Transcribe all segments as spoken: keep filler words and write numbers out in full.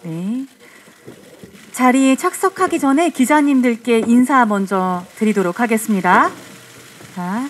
네. 자리에 착석하기 전에 기자님들께 인사 먼저 드리도록 하겠습니다. 자,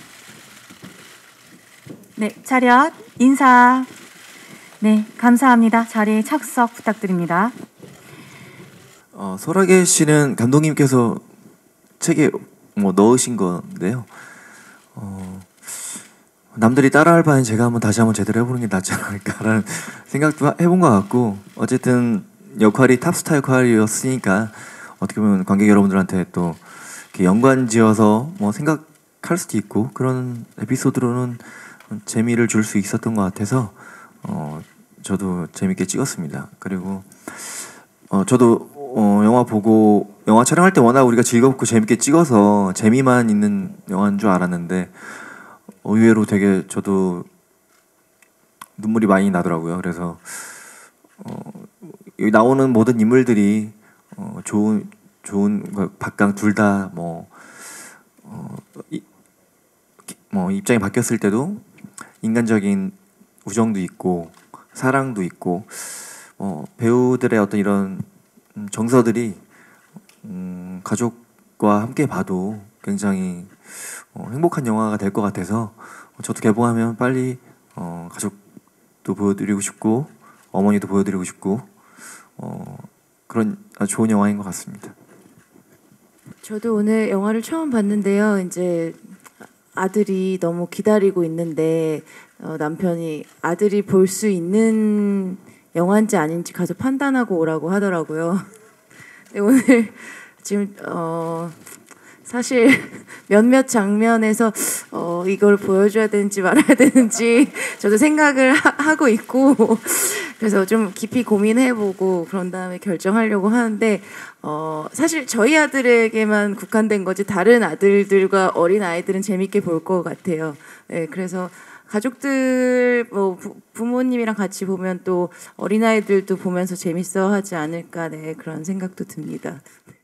네, 차렷 인사. 네, 감사합니다. 자리에 착석 부탁드립니다. 어, 설아계 씨는 감독님께서 책에 뭐 넣으신 건데요. 어, 남들이 따라할 바엔 제가 한번 다시 한번 제대로 해보는 게 낫지 않을까라는 생각도 해본 것 같고, 어쨌든 역할이 탑스타 역할이었으니까 어떻게 보면 관객 여러분들한테 또 이렇게 연관지어서 뭐 생각할 수도 있고 그런 에피소드로는 재미를 줄 수 있었던 것 같아서 어, 저도 재밌게 찍었습니다. 그리고 어, 저도 어, 영화 보고 영화 촬영할 때 워낙 우리가 즐겁고 재밌게 찍어서 재미만 있는 영화인 줄 알았는데 어, 의외로 되게 저도 눈물이 많이 나더라고요. 그래서 어, 여기 나오는 모든 인물들이 어, 좋은 좋은 박강 둘 다 뭐 어, 뭐 입장이 바뀌었을 때도 인간적인 우정도 있고 사랑도 있고 어, 배우들의 어떤 이런 정서들이 음, 가족과 함께 봐도 굉장히 어, 행복한 영화가 될 것 같아서 저도 개봉하면 빨리 어, 가족도 보여드리고 싶고 어머니도 보여드리고 싶고 어, 그런 아주 좋은 영화인 것 같습니다. 저도 오늘 영화를 처음 봤는데요. 이제 아들이 너무 기다리고 있는데 어, 남편이 아들이 볼 수 있는 영화인지 아닌지 가서 판단하고 오라고 하더라고요. 근데 오늘 지금 어, 사실 몇몇 장면에서 어, 이걸 보여줘야 되는지 말아야 되는지 저도 생각을 하, 하고 있고 그래서 좀 깊이 고민해보고 그런 다음에 결정하려고 하는데 어, 사실 저희 아들에게만 국한된 거지 다른 아들들과 어린 아이들은 재밌게 볼 것 같아요. 네, 그래서 가족들 뭐 부, 부모님이랑 같이 보면 또 어린 아이들도 보면서 재밌어하지 않을까 네, 그런 생각도 듭니다.